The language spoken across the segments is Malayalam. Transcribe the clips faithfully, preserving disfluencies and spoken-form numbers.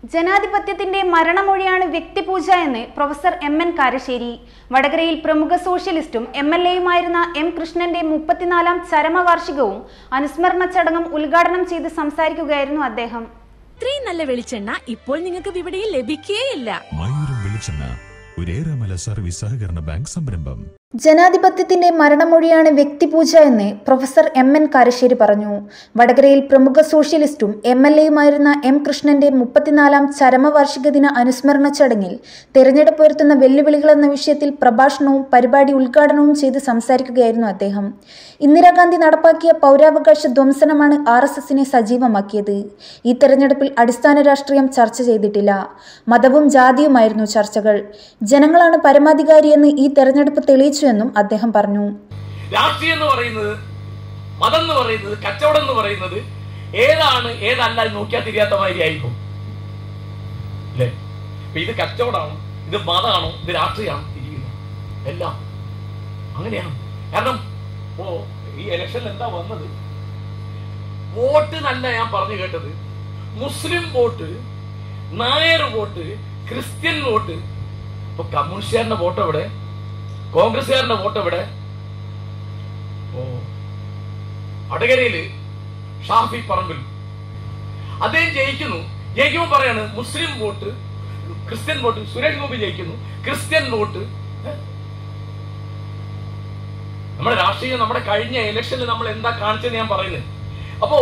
ജനാധിപത്യത്തിന്റെ മരണമൊഴിയാണ് വ്യക്തിപൂജ എന്ന് പ്രൊഫസർ എം എൻ കാരശ്ശേരി. വടകരയിൽ പ്രമുഖ സോഷ്യലിസ്റ്റും എം എൽ എയുമായിരുന്ന എം കൃഷ്ണന്റെ മുപ്പത്തിനാലാം ചരമവാർഷികവും അനുസ്മരണ ചടങ്ങും ഉദ്ഘാടനം ചെയ്ത് സംസാരിക്കുകയായിരുന്നു അദ്ദേഹം. ഇത്രയും നല്ല വെളിച്ചെണ്ണ ഇപ്പോൾ നിങ്ങൾക്ക് വിപണിയിൽ ലഭിക്കുകയില്ല. സർവീസ് സഹകരണ ബാങ്ക് സംരംഭം. ജനാധിപത്യത്തിന്റെ മരണമൊഴിയാണ് വ്യക്തിപൂജ എന്ന് പ്രൊഫസർ എം എൻ കാരശ്ശേരി പറഞ്ഞു. വടകരയിൽ പ്രമുഖ സോഷ്യലിസ്റ്റും എം എൽ എയുമായിരുന്ന എം കൃഷ്ണന്റെ മുപ്പത്തിനാലാം ചരമവാർഷിക ദിന അനുസ്മരണ ചടങ്ങിൽ തെരഞ്ഞെടുപ്പ് ഉയർത്തുന്ന വെല്ലുവിളികൾ എന്ന വിഷയത്തിൽ പ്രഭാഷണവും പരിപാടി ഉദ്ഘാടനവും ചെയ്ത് സംസാരിക്കുകയായിരുന്നു അദ്ദേഹം. ഇന്ദിരാഗാന്ധി നടപ്പാക്കിയ പൗരാവകാശ ധ്വംസനമാണ് ആർ എസ് എസിനെ സജീവമാക്കിയത്. ഈ തെരഞ്ഞെടുപ്പിൽ അടിസ്ഥാന രാഷ്ട്രീയം ചർച്ച ചെയ്തിട്ടില്ല. മതവും ജാതിയുമായിരുന്നു ചർച്ചകൾ. ജനങ്ങളാണ് പരമാധികാരിയെന്ന് ഈ തെരഞ്ഞെടുപ്പ് തെളിയിച്ചു എന്നും അദ്ദേഹം പറഞ്ഞു. രാഷ്ട്രീയം എന്ന് പറയുന്നത്, മതം എന്ന് പറയുന്നത്, കച്ചവടം എന്ന് പറയുന്നത് ഏതാണ് ഏതല്ല നോക്കിയാൽ തിരിയാത്ത മാതിരി ആയിരിക്കും അല്ലേ? ഇത് കച്ചവടമാണോ, ഇത് മതമാണോ, ഇത് രാഷ്ട്രീയമാണോ തിരിയുക? എല്ലാം അങ്ങനെയാണ്. കാരണം ഇപ്പോ ഈ ഇലക്ഷനിൽ എന്താ വന്നത്? വോട്ട് നല്ല ഞാൻ പറഞ്ഞു കേട്ടത് Muslim vote, Nair vote, Christian vote. ഇപ്പൊ കമ്മ്യൂണിസ്റ്റുകാരന്റെ വോട്ട് എവിടെ? കോൺഗ്രസ്സുകാരന്റെ വോട്ട് എവിടെ? ഓ വടകരയില് ഷാഫി പറമ്പിൽ അദ്ദേഹം ജയിക്കുന്നു. ജയിക്കുമ്പോൾ പറയാണ് Muslim vote, Christian vote. Suresh Gopi ജയിക്കുന്നു, ക്രിസ്ത്യൻ വോട്ട്. നമ്മുടെ രാഷ്ട്രീയം, നമ്മുടെ കഴിഞ്ഞ ഇലക്ഷനിൽ നമ്മൾ എന്താ കാണിച്ചെന്ന് ഞാൻ പറയുന്നത്. അപ്പോ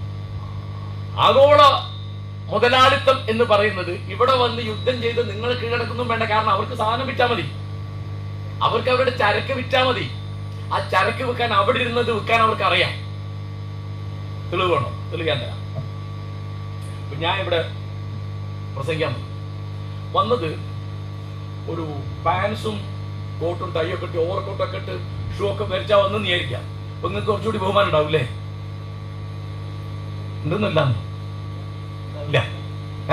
ആഗോള മുതലാളിത്തം എന്ന് പറയുന്നത് ഇവിടെ വന്ന് യുദ്ധം ചെയ്ത് നിങ്ങൾ കീഴടക്കൊന്നും വേണ്ട. കാരണം അവർക്ക് സാധനം വിറ്റാൽ മതി, അവർക്ക് അവരുടെ ചരക്ക് വിറ്റാൽ മതി. ആ ചരക്ക് വിൽക്കാൻ അവിടെ ഇരുന്നത് വിൽക്കാൻ അവർക്ക് അറിയാം. തെളിവ് വേണോ? തെളിയിക്കാൻ തരാം. ഞാൻ ഇവിടെ പ്രസംഗിക്കാൻ വന്നത് ഒരു പാൻസും കോട്ടും ടൈയൊക്കെ ഇട്ട് ഓവർകോട്ടൊക്കെ ഇട്ട് ഷൂ ഒക്കെ വരച്ചാ വന്നെന്ന് വിചാരിക്കാം. അപ്പൊ നിങ്ങൾക്ക് കുറച്ചുകൂടി ബഹുമാനം ഉണ്ടാവില്ലേ? ഉണ്ടെന്നല്ല ഇല്ല. ഏ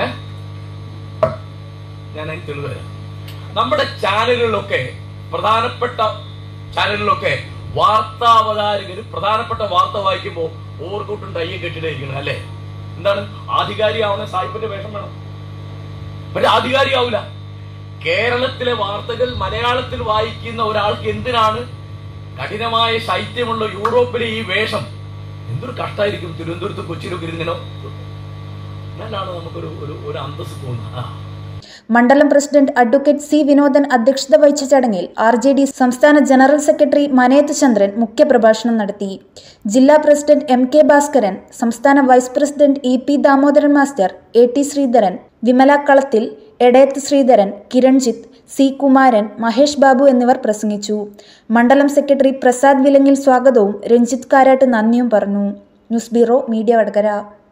ഞാൻ അതിന് തെളിവ് തരാം. നമ്മുടെ ചാനലുകളിലൊക്കെ, പ്രധാനപ്പെട്ട ചാനലിലൊക്കെ വാർത്താവതാരകര് പ്രധാനപ്പെട്ട വാർത്ത വായിക്കുമ്പോൾ ഓവർകോട്ടും ടൈയും കെട്ടിട്ടായിരിക്കണം അല്ലേ? എന്താണ്? ആധികാരിയാവുന്ന സായിപ്പിന്റെ വേഷം വേണം. പക്ഷെ ആധികാരിയാവൂല. കേരളത്തിലെ വാർത്തകൾ മലയാളത്തിൽ വായിക്കുന്ന ഒരാൾക്ക് എന്തിനാണ് കഠിനമായ ശൈത്യമുള്ള യൂറോപ്പിലെ ഈ വേഷം? എന്തൊരു കഷ്ടമായിരിക്കും. തിരുവനന്തപുരത്ത് കൊച്ചിയിലൊക്കെ ഇരുന്നോ എന്നാലാണ് നമുക്കൊരു ഒരു അന്തസ് തോന്നുന്നത്. മണ്ഡലം പ്രസിഡന്റ് അഡ്വക്കേറ്റ് സി വിനോദൻ അധ്യക്ഷത വഹിച്ച ചടങ്ങിൽ ആർ ജെ ഡി സംസ്ഥാന ജനറൽ സെക്രട്ടറി മനയത്ത് ചന്ദ്രൻ മുഖ്യപ്രഭാഷണം നടത്തി. ജില്ലാ പ്രസിഡന്റ് എം കെ ഭാസ്കരൻ, സംസ്ഥാന vice president E P Damodaran master, A T Sreedharan, Vimala Kalathil, Edayath Sreedharan, Kiranjith, C Kumaran, Mahesh Babu എന്നിവർ പ്രസംഗിച്ചു. മണ്ഡലം സെക്രട്ടറി പ്രസാദ് വിലങ്ങിൽ സ്വാഗതവും രഞ്ജിത്ത് കാരാട്ട് നന്ദിയും പറഞ്ഞു. News bureau, media Vadakara.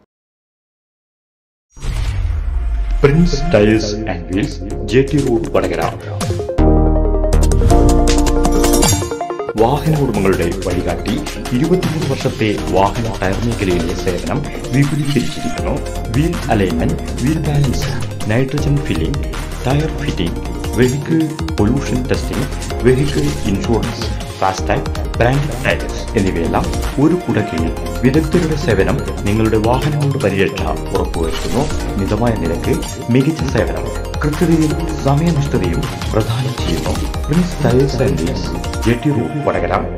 Prince tyres and wheels, J T road, Vadakara. വാഹന ഉടമകളുടെ വഴികാട്ടി. ഇരുപത്തിമൂന്ന് വർഷത്തെ വാഹന ടയർ മേഖലയിലെ സേവനം വിപുലീകരിച്ചിരിക്കുന്നു. Wheel alignment, wheel balance, nitrogen filling, tyre fitting, vehicle pollution testing, vehicle insurance, FASTag, brand tyres എന്നിവയെല്ലാം ഒരു കുടക്കീഴിൽ വിദഗ്ധരുടെ സേവനം നിങ്ങളുടെ വാഹനങ്ങളുടെ പരിരക്ഷ ഉറപ്പുവരുത്തുന്നു. മിതമായ നിരക്ക്, മികച്ച സേവനം, കൃത്യതയും സമയനിഷ്ഠതയും പ്രദാനം ചെയ്യുന്നു. Prince tyres and wheels, J T road, Vadakara.